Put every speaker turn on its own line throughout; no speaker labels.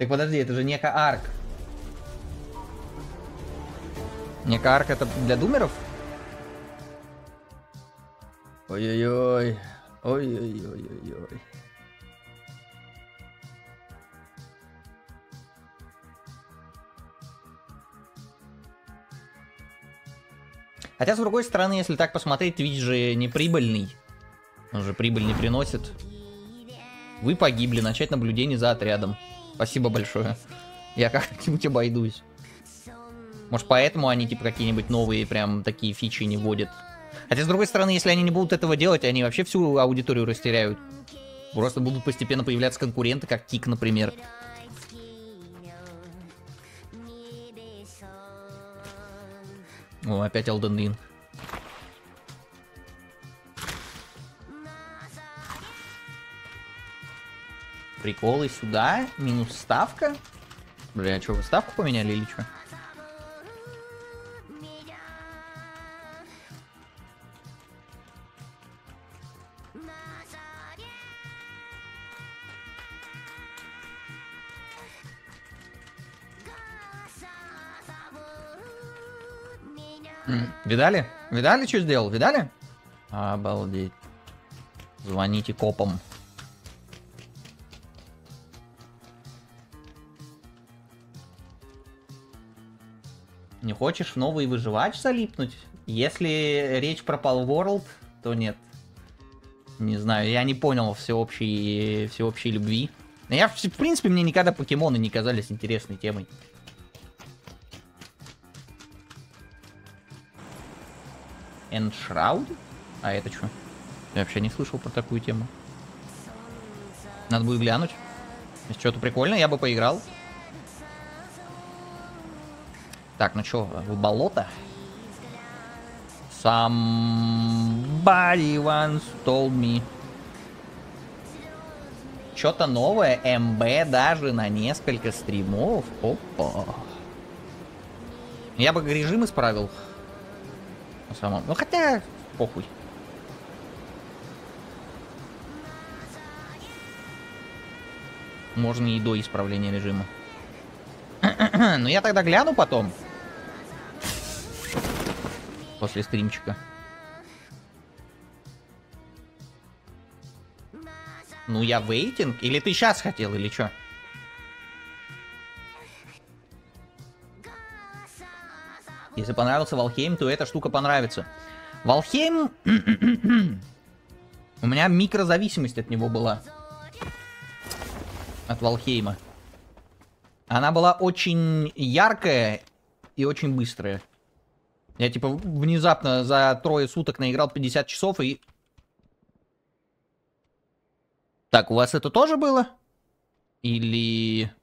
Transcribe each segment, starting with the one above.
Так подожди, это же Нека Арк. Нека Арк это для думеров? Ой-ой-ой. Ой-ой-ой-ой-ой. Хотя, с другой стороны, если так посмотреть, Twitch же не прибыльный. Он же прибыль не приносит. Вы погибли, начать наблюдение за отрядом. Спасибо большое. Я как-нибудь обойдусь. Может, поэтому они, типа, какие-нибудь новые прям такие фичи не вводят. Хотя, с другой стороны, если они не будут этого делать, они вообще всю аудиторию растеряют. Просто будут постепенно появляться конкуренты, как Кик, например. О, опять Elden Ring. Приколы сюда. Минус ставка. Бля, что, вы ставку поменяли или что? Видали? Видали, что сделал? Видали? Обалдеть. Звоните копам. Не хочешь в новый выживач залипнуть? Если речь про Palworld, то нет. Не знаю, я не понял всеобщей любви. Я, в принципе, мне никогда покемоны не казались интересной темой. Эншрауд? А это что? Я вообще не слышал про такую тему. Надо будет глянуть. Если что-то прикольное, я бы поиграл. Так, ну что, в болото? Somebody once told me. Что-то новое, МБ даже на несколько стримов. Опа. Я бы режим исправил. На самом... Ну хотя, похуй. Можно и до исправления режима. Но я тогда гляну потом. После стримчика. Ну я вейтинг? Или ты сейчас хотел, или что? Если понравился Валхейм, то эта штука понравится. Валхейм... У меня микрозависимость от него была. От Валхейма. Она была очень яркая и очень быстрая. Я типа внезапно за 3 суток наиграл 50 часов и... Так, у вас это тоже было? Или...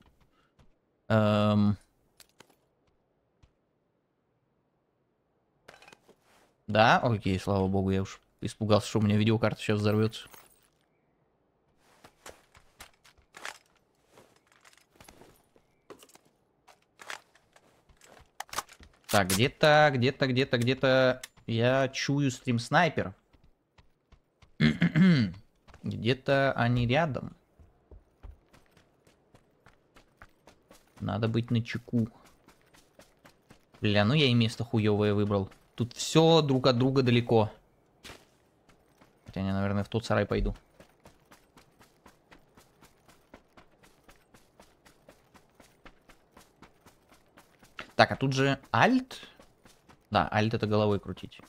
Да? Окей, слава богу, я уж испугался, что у меня видеокарта сейчас взорвется. Так, где-то я чую стрим-снайпер. Где-то они рядом. Надо быть начеку. Бля, ну я и место хуёвое выбрал. Тут все друг от друга далеко. Хотя я, наверное, в тот сарай пойду. Так, а тут же альт. Да, альт это головой крутить.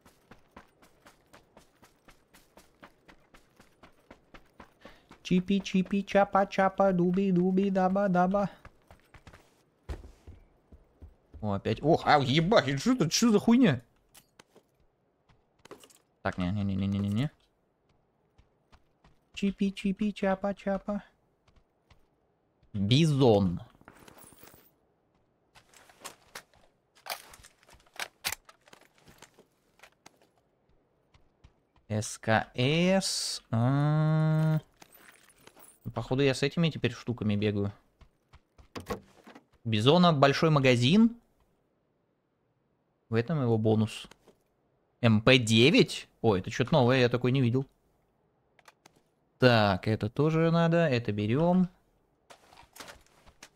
Чипи-чипи, чапа-чапа, дуби-дуби-даба-даба. О, опять. Ох, ебать, что за хуйня? Так, не-не-не-не-не-не. Чипи-чипи, чапа-чапа. Бизон. СКС. Походу я с этими теперь штуками бегаю. Бизона большой магазин. В этом его бонус. МП-9? Ой, это что-то новое, я такой не видел. Так, это тоже надо. Это берем.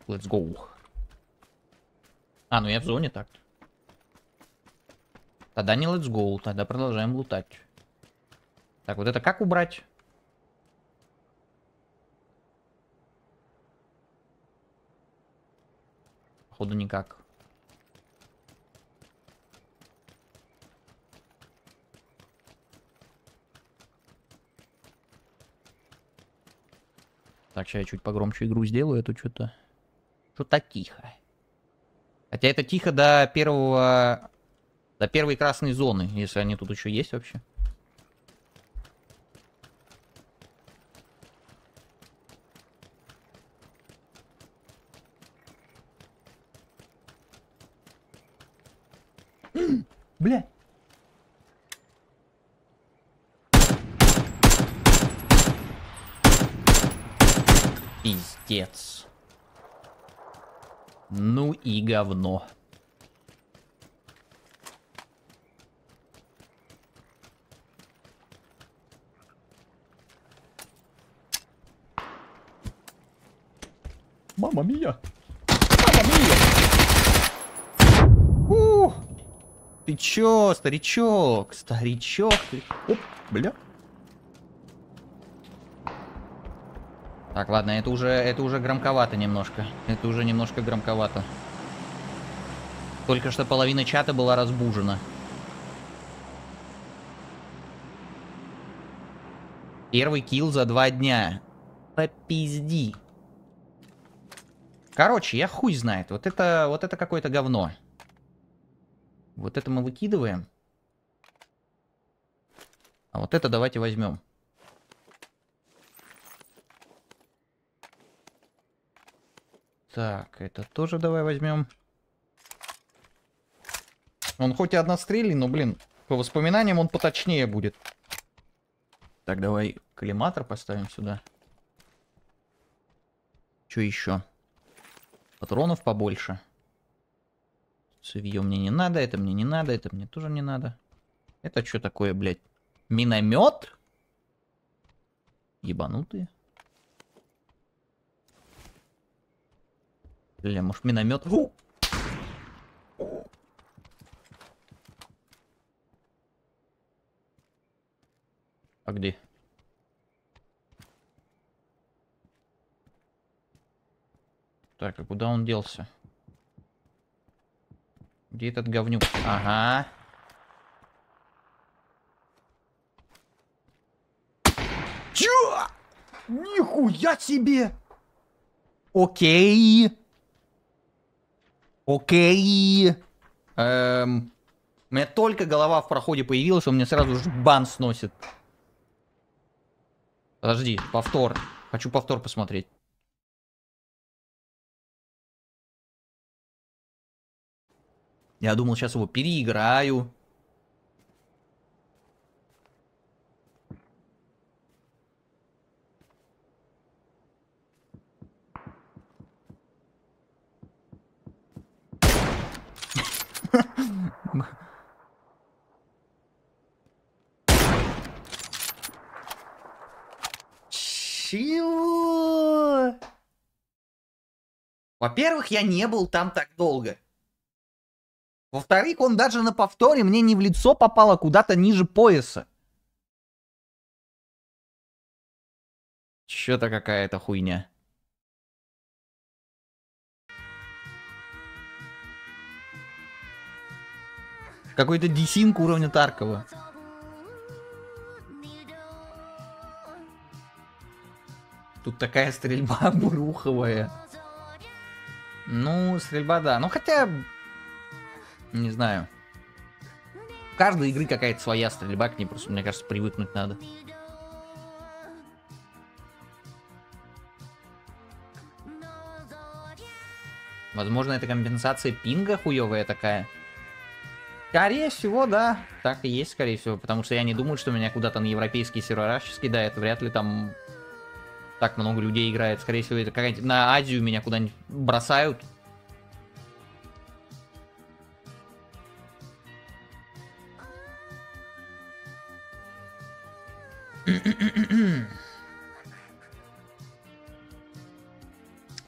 let's go. А, ну я в зоне так. Тогда не let's go, тогда продолжаем лутать. Так, вот это как убрать? Походу никак. Так, сейчас я чуть погромче игру сделаю, это что-то... Что-то тихо. Хотя это тихо до первого... До первой красной зоны, если они тут еще есть вообще. Бля. Пиздец. Ну и говно. Мама мия! Мама мия! Ты чё, старичок? Старичок? Оп, бля. Так, ладно, это уже громковато немножко. Это уже немножко громковато. Только что половина чата была разбужена. Первый килл за 2 дня. Попизди. Короче, я хуй знает. Вот это какое-то говно. Вот это мы выкидываем. А вот это давайте возьмем. Так, это тоже давай возьмем. Он хоть и однострельный, но, блин, по воспоминаниям он поточнее будет. Так, давай коллиматор поставим сюда. Что еще? Патронов побольше. Цевье мне не надо, это мне не надо, это мне тоже не надо. Это что такое, блядь? Миномет? Ебанутые. Бля, может миномет? А где? Так, а куда он делся? Где этот говнюк? Ага. Чё? Нихуя себе! Окей. Окей. У меня только голова в проходе появилась, он мне сразу же бан сносит. Подожди, повтор. Хочу повтор посмотреть. Я думал, сейчас его переиграю. Чего? Во-первых, я не был там так долго. Во-вторых, он даже на повторе мне не в лицо попало, куда-то ниже пояса. Чё-то какая-то хуйня. Какой-то десинк уровня Таркова. Тут такая стрельба бруховая. Ну, стрельба, да. Ну, хотя... Не знаю. В каждой игры какая-то своя стрельба, к ней просто, мне кажется, привыкнуть надо. Возможно, это компенсация пинга хуевая такая. Скорее всего, да. Так и есть, скорее всего. Потому что я не думаю, что меня куда-то на европейские сервера сейчас кидает. Вряд ли там так много людей играет. Скорее всего, это какая-нибудь... На Азию меня куда-нибудь бросают.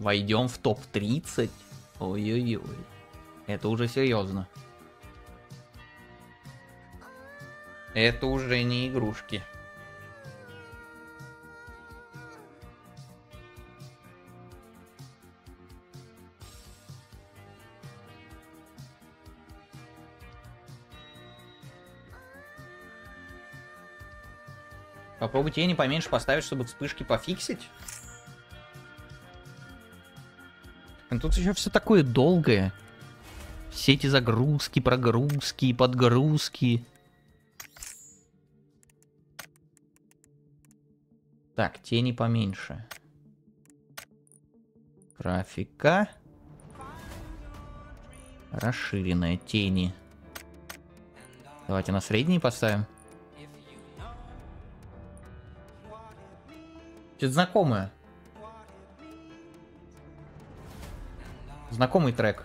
Войдем в топ-30. Ой-ой-ой. Это уже серьезно. Это уже не игрушки. Попробуй тени поменьше поставить, чтобы вспышки пофиксить. Но тут еще все такое долгое. Все эти загрузки, прогрузки, подгрузки. Так, тени поменьше. Графика. Расширенная тени. Давайте на средние поставим. Что-то знакомое. Знакомый трек.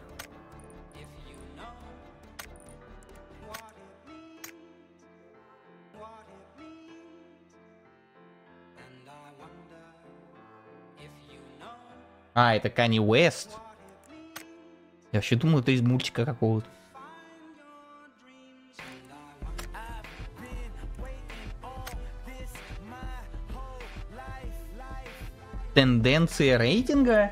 А, это Kanye West. Я вообще думал, это из мультика какого-то. Тенденция рейтинга?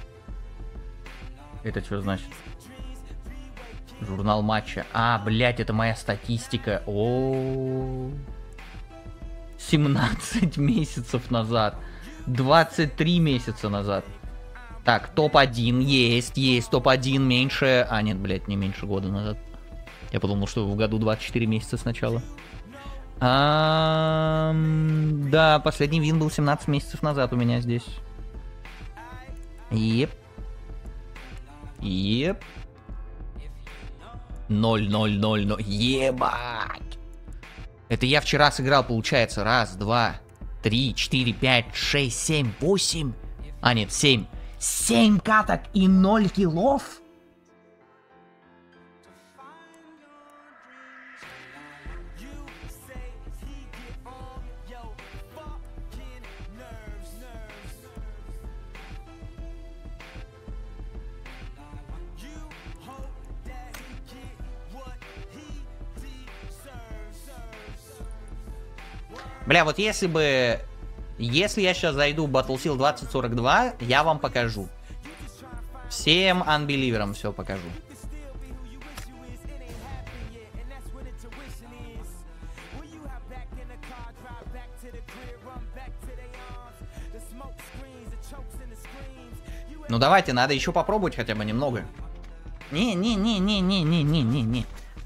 Это что значит? Журнал матча. А, блядь, это моя статистика. О, 17 месяцев назад. 23 месяца назад. Так, топ-1 есть топ-1 меньше... А, нет, блядь, не меньше года назад. Я подумал, что в году 24 месяца сначала. Да, последний вин был 17 месяцев назад у меня здесь. Еп. 0-0-0-0. Ебать. Это я вчера сыграл, получается. Раз, два, 3, 4, 5, 6, 7, 8. А, нет, 7. 7 каток и 0 киллов? Бля, вот если бы... Если я сейчас зайду в Battlefield 2042, я вам покажу. Всем анбеливерам все покажу. Ну давайте, надо еще попробовать хотя бы немного. Не.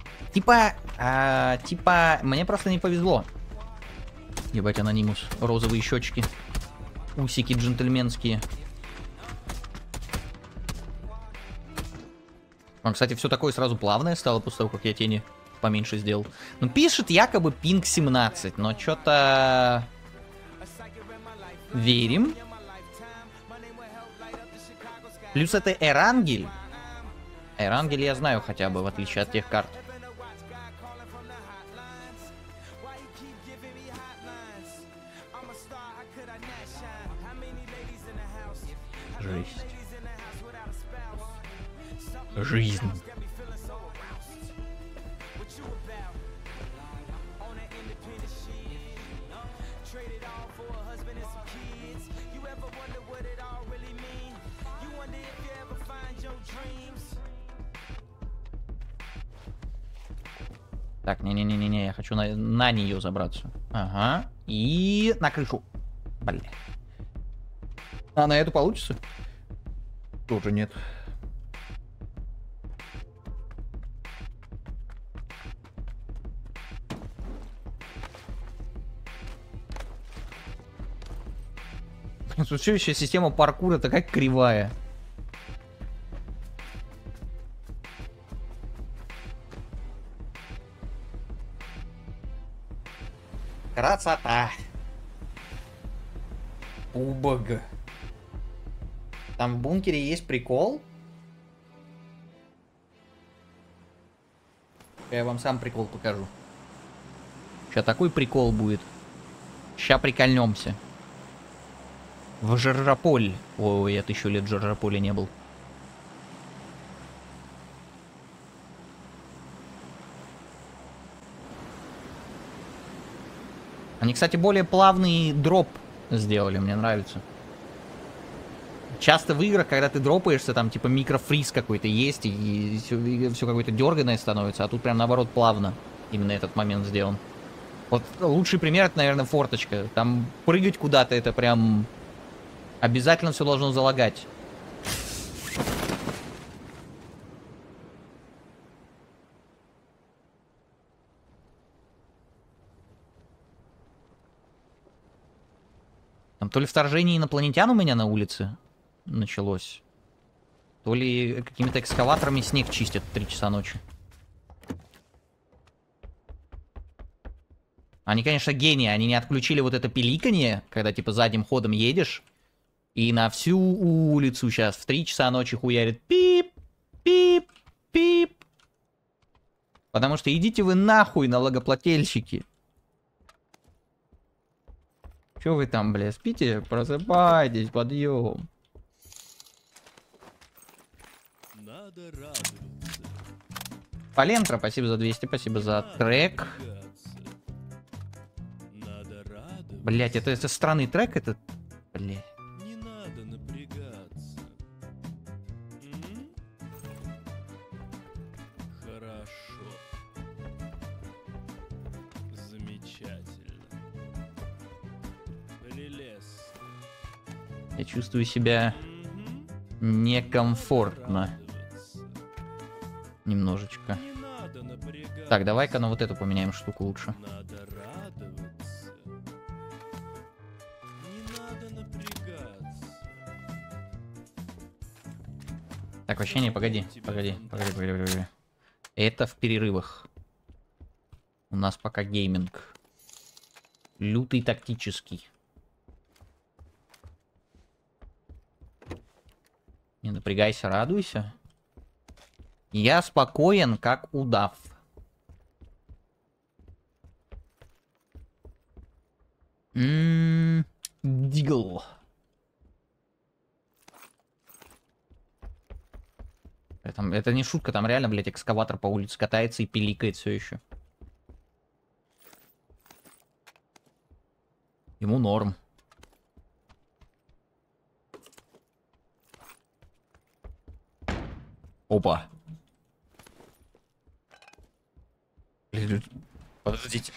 Типа, мне просто не повезло. Ебать, анонимус. Розовые щечки. Усики джентльменские. Он, кстати, все такое сразу плавное стало после того, как я тени поменьше сделал. Ну, пишет якобы пинг 17, но что-то... Верим. Плюс это Эрангель. Эрангель я знаю хотя бы, в отличие от тех карт. Жесть. Жизнь. Так, не-не-не-не, я хочу на нее забраться. Ага. И на крышу. Бля. А на эту получится? Тоже нет. Следующая система паркура такая кривая. Красота. Убог. Там в бункере есть прикол. Я вам сам прикол покажу. Сейчас такой прикол будет. Сейчас прикольнемся. В Жарраполь. Ой, я 1000 лет в Жарраполе не был. Они, кстати, более плавный дроп сделали, мне нравится. Часто в играх, когда ты дропаешься, там типа микрофриз какой-то есть, и все какое-то дерганое становится, а тут прям наоборот плавно именно этот момент сделан. Вот лучший пример это, наверное, форточка. Там прыгать куда-то это прям обязательно все должно залагать. Там то ли вторжение инопланетян у меня на улице началось, то ли какими-то экскаваторами снег чистят в 3 часа ночи. Они, конечно, гении, они не отключили вот это пиликанье, когда типа задним ходом едешь, и на всю улицу сейчас в 3 часа ночи хуярит пип, пип, пип. Потому что идите вы нахуй, налогоплательщики. Чё вы там, бля, спите? Просыпайтесь, подъем.
Надо радоваться.
Палентра, спасибо за 200, спасибо за трек.
Надо радоваться.
Блять, это странный трек, это... Блять.
Не надо напрягаться. М? Хорошо. Замечательно. Прелестно.
Я чувствую себя
Мгм.
некомфортно.
Радоваться.
Немножечко.
Не надо напрягаться.
Так, давай-ка на вот эту поменяем штуку лучше.
Надо радоваться. Не надо напрягаться.
Так, вообще не, погоди. Погоди. Это в перерывах. У нас пока гейминг. Лютый тактический. Не напрягайся, радуйся. Я спокоен, как удав. Дигл. Это не шутка, там реально, блядь, экскаватор по улице катается и пиликает все еще. Ему норм. Опа. Подождите.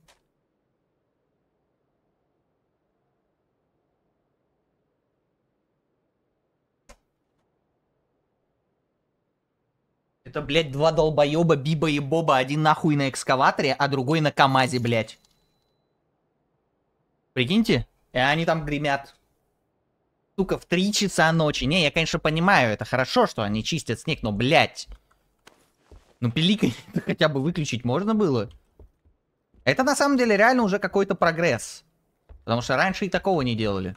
Это, блядь, два долбоеба, Биба и Боба. Один нахуй на экскаваторе, а другой на КамАЗе, блядь. Прикиньте? И они там гремят. Сука, в 3 часа ночи. Не, я, конечно, понимаю, это хорошо, что они чистят снег, но, блядь. Ну, пиликай хотя бы выключить можно было. Это, на самом деле, реально уже какой-то прогресс. Потому что раньше и такого не делали.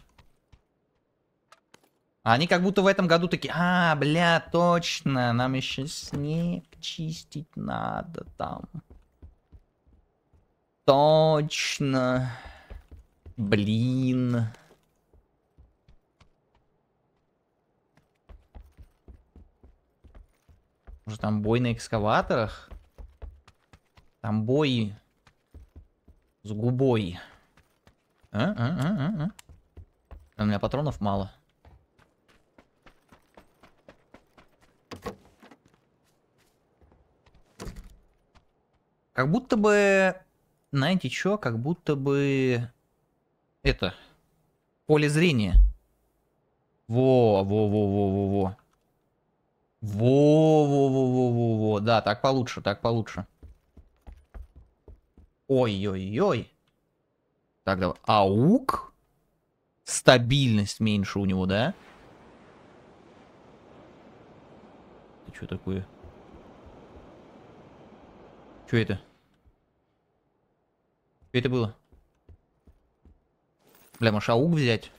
А они как будто в этом году такие, бля, точно, нам еще снег чистить надо там. Точно. Блин. Может, там бой на экскаваторах? Там бой с губой. У меня патронов мало. Как будто бы... Знаете что? Как будто бы... Это... Поле зрения. Во. Да, так получше, так получше. Ой-ой-ой. Так, давай. Аук. Стабильность меньше у него, да? Это что такое? Что это? Что это было? Бля, может аук взять?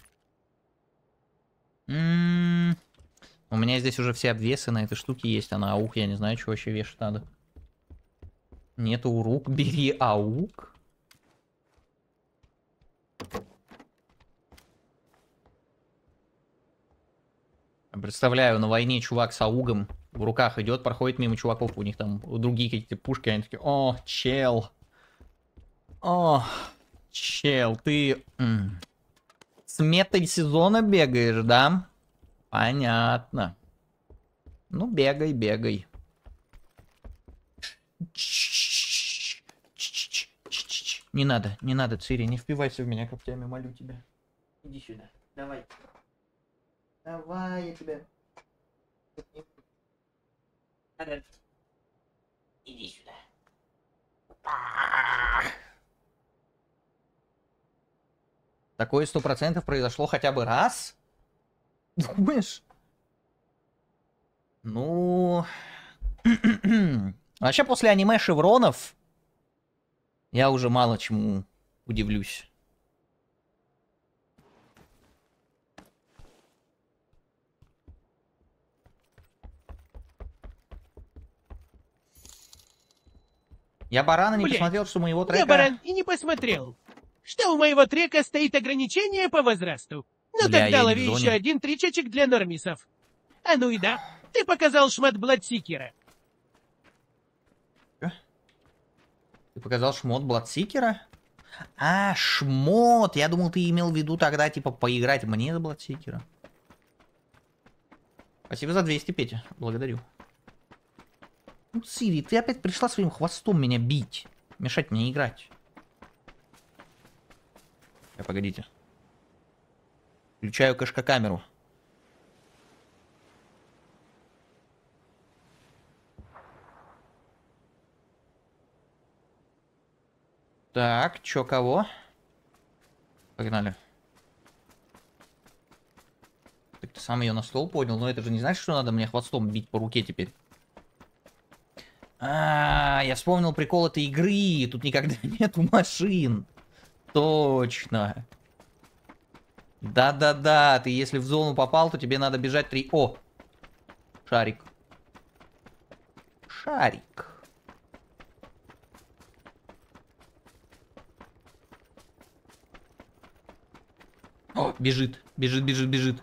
У меня здесь уже все обвесы на этой штуке есть, а на аук я не знаю, что вообще вешать надо. Нету рук, бери аук. Представляю, на войне чувак с аугом в руках идет, проходит мимо чуваков, у них там другие какие-то пушки, они такие: о, чел. О, чел, ты с метой сезона бегаешь, да? Понятно. Ну, бегай, бегай. Не надо, Цири, не впивайся в меня когтями, молю тебя. Иди сюда, давай. Давай, я тебя... Иди сюда. Такое 100% произошло хотя бы раз? Думаешь? Ну... Вообще, после аниме Шевронов я уже мало чему удивлюсь. Я барана не посмотрел, что моего трека...
Я баран и не посмотрел, что у моего трека стоит ограничение по возрасту. Ну
Бля,
тогда
я не
лови
в зоне.
еще один тричечек для нормисов. А ну и да, ты показал шмат Бладсикера.
Ты показал шмот Бладсикера? А, шмот! Я думал, ты имел в виду тогда, типа, поиграть мне за Бладсикера. Спасибо за 200, Петя. Благодарю. Ну, Цири, ты опять пришла своим хвостом меня бить. Мешать мне играть. Погодите. Включаю кэшка-камеру. Так, чё, кого? Погнали. Так ты сам ее на стол поднял, но это же не значит, что надо мне хвостом бить по руке теперь. Я вспомнил прикол этой игры. Тут никогда нету машин. Точно. Да-да-да, ты если в зону попал, то тебе надо бежать 3... О! Шарик. Шарик. О, бежит, бежит, бежит, бежит.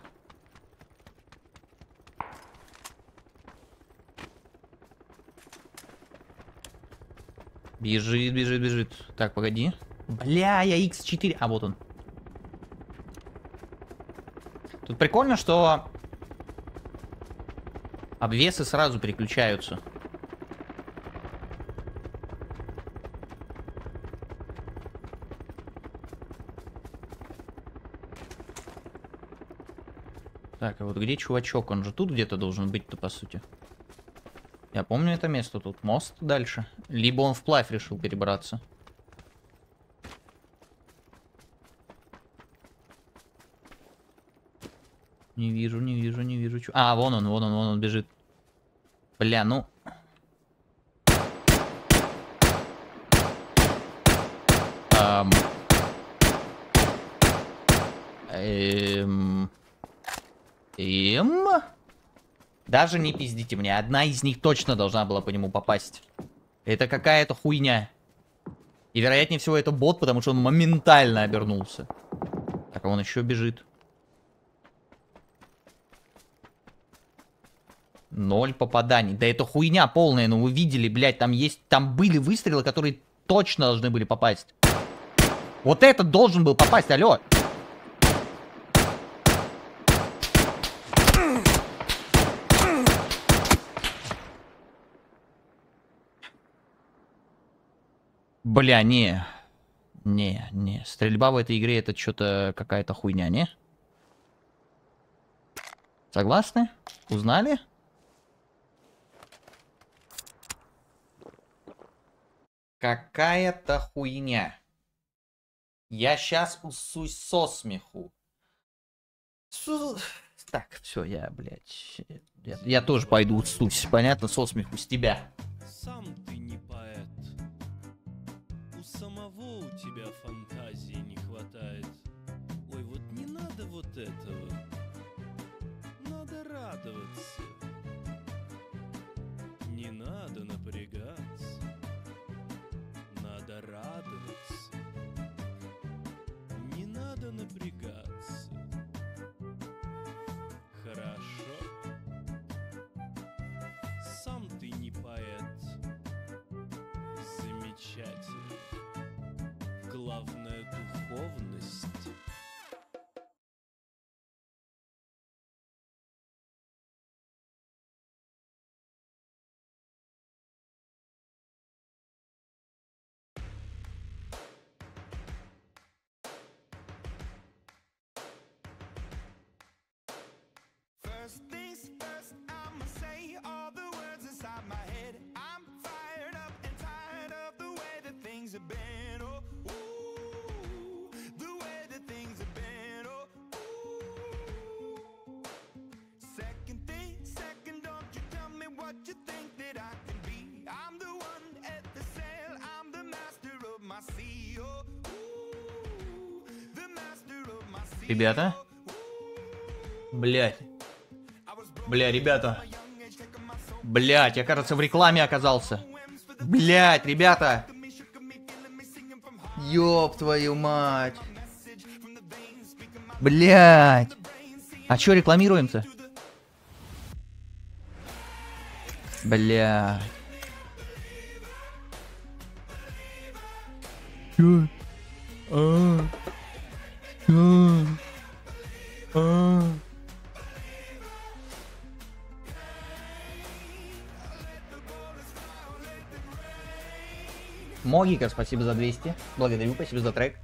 Бежит, бежит, бежит. Так, погоди. Бля, я X4. А, вот он. Тут прикольно, что обвесы сразу переключаются. Так, а вот где чувачок? Он же тут где-то должен быть-то, по сути. Я помню это место. Тут мост дальше. Либо он вплавь решил перебраться. Не вижу, не вижу, не вижу. А, вон он бежит. Бля, ну... Даже не пиздите мне. Одна из них точно должна была по нему попасть. Это какая-то хуйня. И вероятнее всего это бот, потому что он моментально обернулся. Так, а он еще бежит. 0 попаданий. Да это хуйня полная, ну вы видели, блядь, там были выстрелы, которые точно должны были попасть. Вот этот должен был попасть, алло. Бля, не. Не. Стрельба в этой игре это что-то какая-то хуйня, не? Согласны? Узнали? Какая-то хуйня. Я сейчас усусь со смеху. Так, все, блядь. Я тоже пойду усусь, понятно, со смеху с тебя.
Сам ты не поэт. У самого у тебя фантазии не хватает. Ой, вот не надо вот этого. Надо радоваться. Не надо напрягаться. Надо радоваться. Не надо напрягаться. Хорошо.
Ребята. Блять. Бля, ребята. Блять, я, кажется, в рекламе оказался. Блять, ребята. Ёб твою мать. Блять. А чё рекламируем-то? Блять. Чё? Могика, спасибо за 200. Благодарю, спасибо за трек.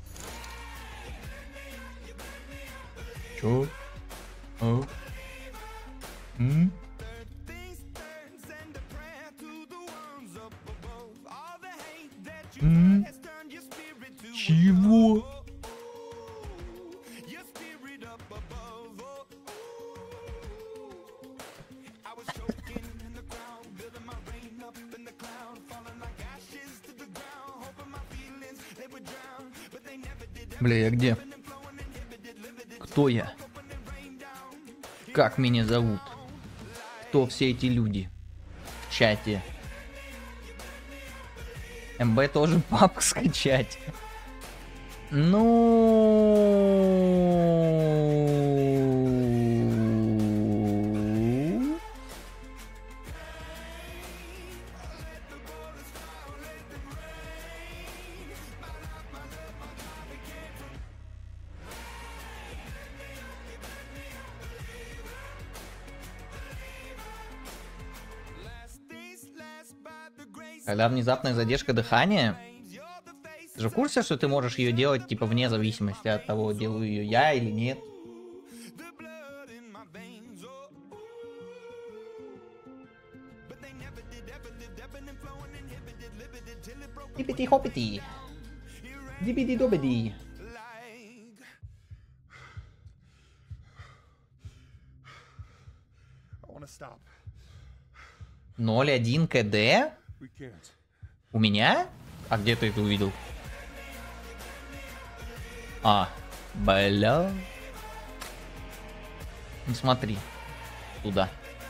Чё? Чего? Бля, я где? Кто я? Как меня зовут? Кто все эти люди? В чате. МБ тоже папку скачать. Ну... Когда внезапная задержка дыхания, ты же в курсе, что ты можешь ее делать типа вне зависимости от того, делаю ее я или нет? Дипити-хопити. Дибиди-добиди.
stop.
0-1 КД?
We can't.
У меня? А где ты это увидел? А, бля. Ну смотри. Туда.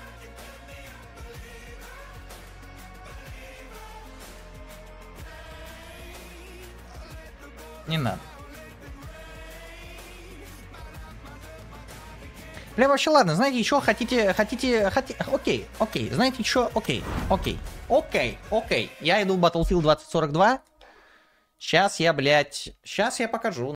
Не надо. Бля, вообще, ладно, знаете, что хотите, окей, знаете, что, окей. Я иду в Battlefield 2042. Сейчас я, блядь, сейчас я покажу.